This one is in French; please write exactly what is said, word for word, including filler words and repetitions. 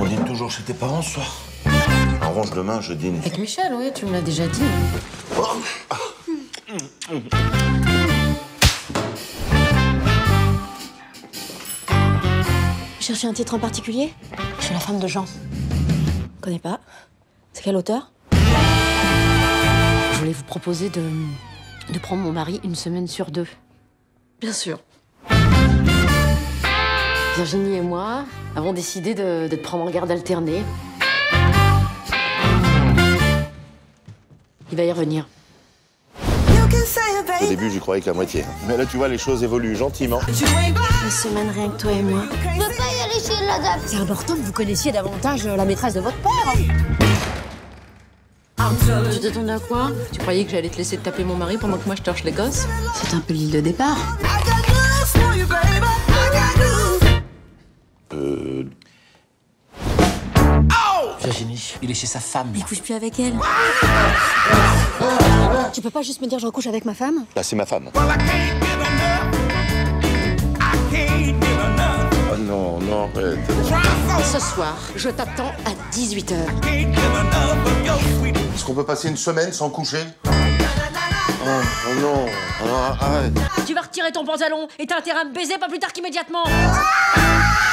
dîne toujours chez tes parents ce soir? En revanche, demain, je dîne... Avec Michel, oui, tu me l'as déjà dit. Oh. Vous cherchez un titre en particulier? Je suis la femme de Jean. Connais pas? C'est quel auteur? Je voulais vous proposer de, de prendre mon mari une semaine sur deux. Bien sûr. Virginie et moi avons décidé de, de te prendre en garde alternée. Il va y revenir. Au début, j'y croyais qu'à moitié. Mais là, tu vois, les choses évoluent gentiment. Une semaine rien que toi et moi. Je veux pas y aller chez la dame. C'est important que vous connaissiez davantage la maîtresse de votre père. Tu t'attendais à quoi? Tu croyais que j'allais te laisser te taper mon mari pendant que moi je torche les gosses? C'est un peu l'île de départ. Euh... Virginie, il est chez sa femme. Il couche plus avec elle. Tu peux pas juste me dire je recouche avec ma femme? Là, c'est ma femme. Oh non, non, arrête. Ce soir, je t'attends à dix-huit heures. Est-ce qu'on peut passer une semaine sans coucher? Oh, oh non, alors arrête. Tu vas retirer ton pantalon et t'as intérêt à me baiser pas plus tard qu'immédiatement.